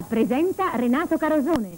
Presenta Renato Carosone.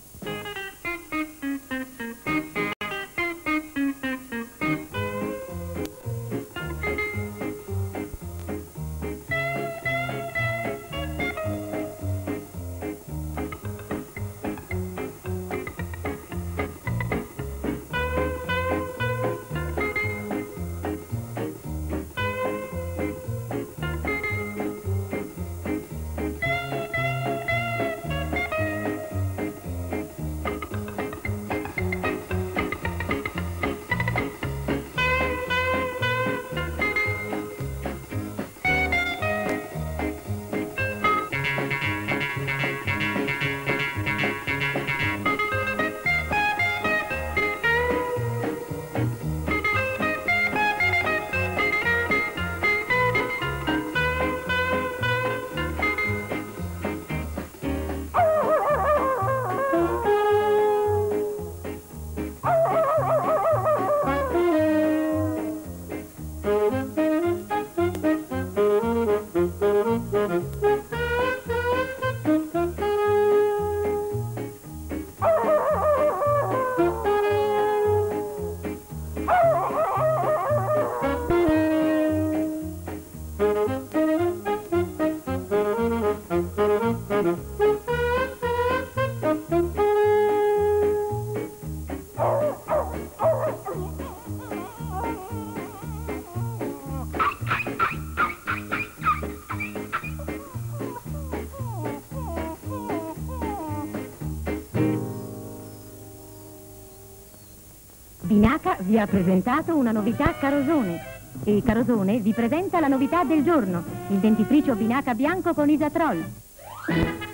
Binaca vi ha presentato una novità Carosone e Carosone vi presenta la novità del giorno, il dentifricio Binaca bianco con Isatrol.